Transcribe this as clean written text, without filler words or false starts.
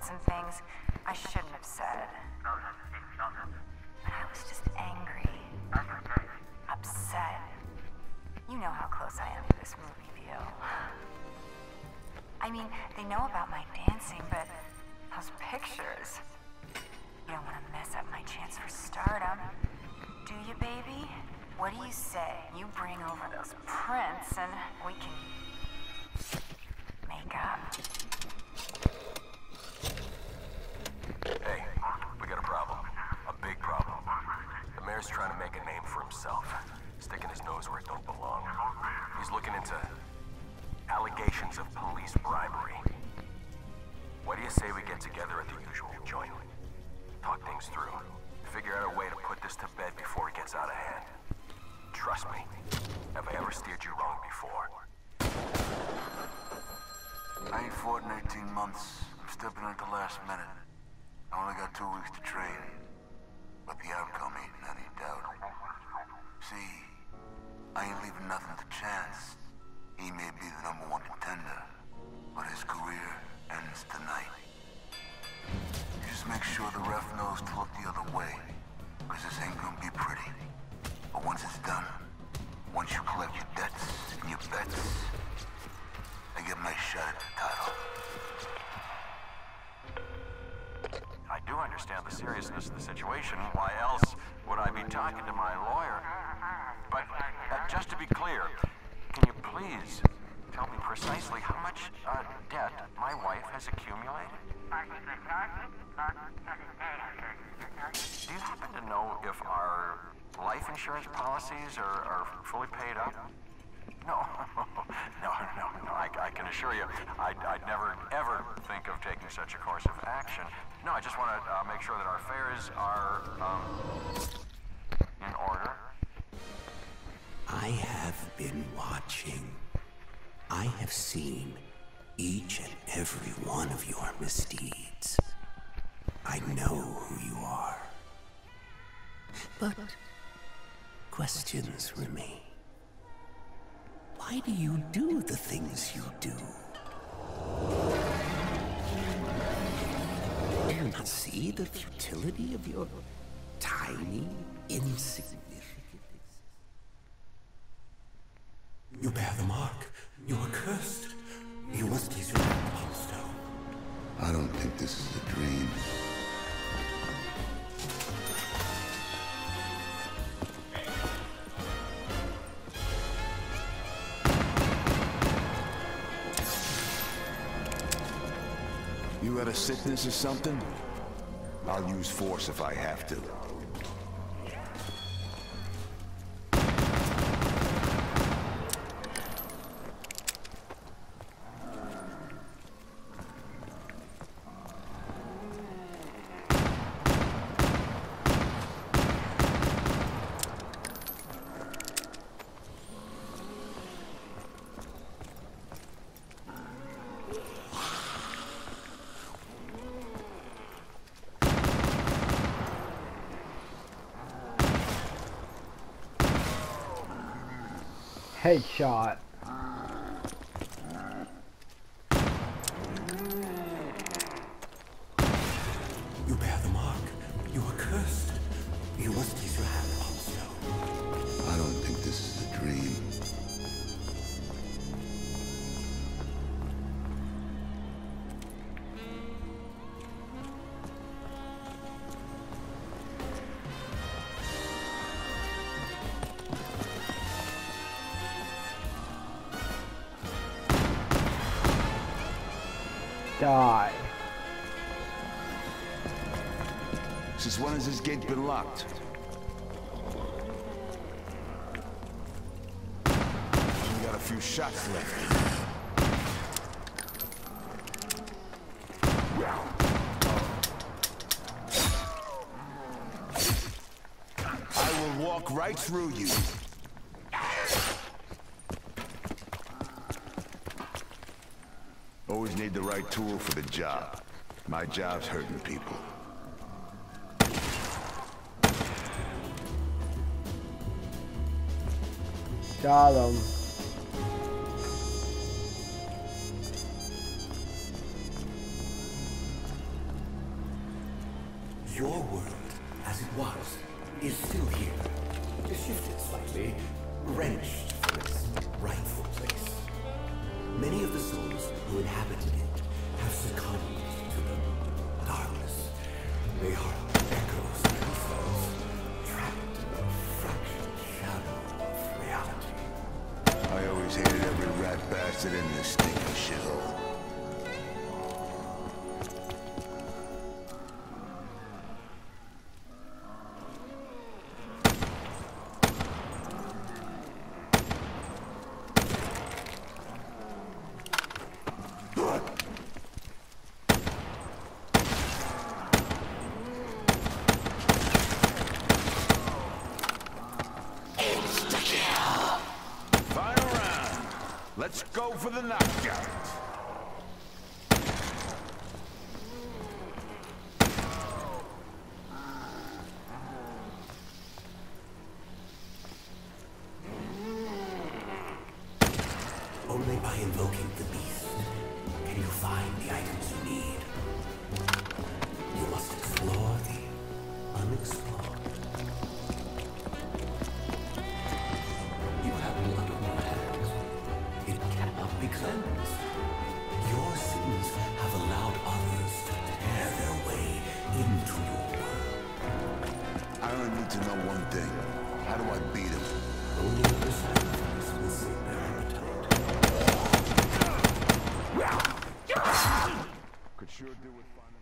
and things I shouldn't have said. But I was just angry. Upset. You know how close I am to this movie deal. I mean, they know about my dancing, but those pictures... You don't want to mess up my chance for stardom. Do you, baby? What do you say? You bring over those prints and we can... make up. Hey, we got a problem. A big problem. The mayor's trying to make a name for himself. Sticking his nose where it don't belong. He's looking into allegations of police bribery. What do you say we get together at the usual joint? Talk things through. Figure out a way to put this to bed before it gets out of hand. Trust me. Have I ever steered you wrong before? I ain't fought in 18 months. I'm stepping in at the last minute. I only got 2 weeks to train. But the outcome ain't in any doubt. See, I ain't leaving nothing to chance. He may be the #1 contender, but his career ends tonight. Just make sure the ref knows to look the other way, because this ain't gonna be pretty. But once it's done, once you collect your debts and your bets, I get my shot at the title. I do understand the seriousness of the situation. Why else would I be talking to my lawyer? But just to be clear, can you please tell me precisely how much debt my wife has accumulated? Do you happen to know if our life insurance policies are fully paid up? No, no, I can assure you, I'd never, ever think of taking such a course of action. No, I just want to make sure that our affairs are, in order. I have been watching. I have seen each and every one of your misdeeds. I know who you are. But questions remain. Why do you do the things you do? Do you not see the futility of your tiny, insignificant existence? You bear the mark. You are cursed. You must be surrounded by stone. I don't think this is a dream. You got a sickness or something? I'll use force if I have to. Headshot. You bear the mark. You are cursed. You must place your hand upon the stone. I don't think this is a dream. Die. Since when has this gate been locked? We got a few shots left. I will walk right through you. Always need the right tool for the job. My job's hurting people. Got him. shifted slightly, wrenched from its rightful place. Many of the souls who inhabited it have succumbed to the darkness. They are echoes of themselves, trapped in the fractured shadow of reality. I always hated every rat bastard in this stinking shithole. Let's go for the knockout. Only by invoking the beast can you find the items you need. You must explore the unexplored. You have blood on your hands. It cannot be cleansed. Your sins have allowed others to tear their way into your world. I only need to know one thing. How do I beat him? Only the sacrifice will save their appetite. Could sure do with finding...